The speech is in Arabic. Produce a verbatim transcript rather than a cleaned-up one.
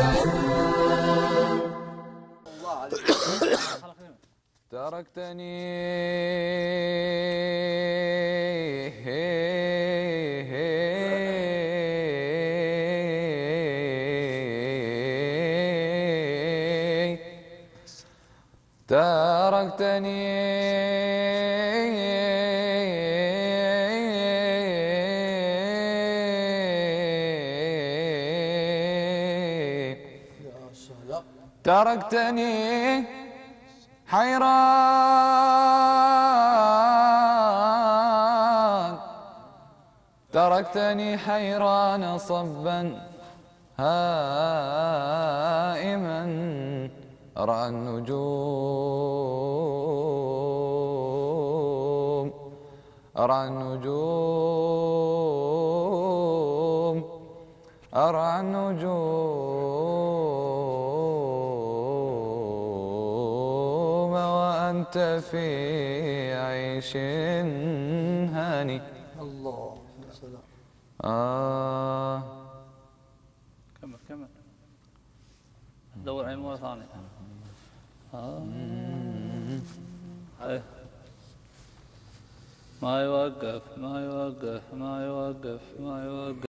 تركتني تركتني تركتني حيران تركتني حيران صبا هائما أرى النجوم أرى النجوم أرى النجوم وأنت في عيش هاني. الله يا سلام. آه كمل كمل دور عليه مرة ثانية. آه. أيه. ما يوقف ما يوقف ما يوقف ما يوقف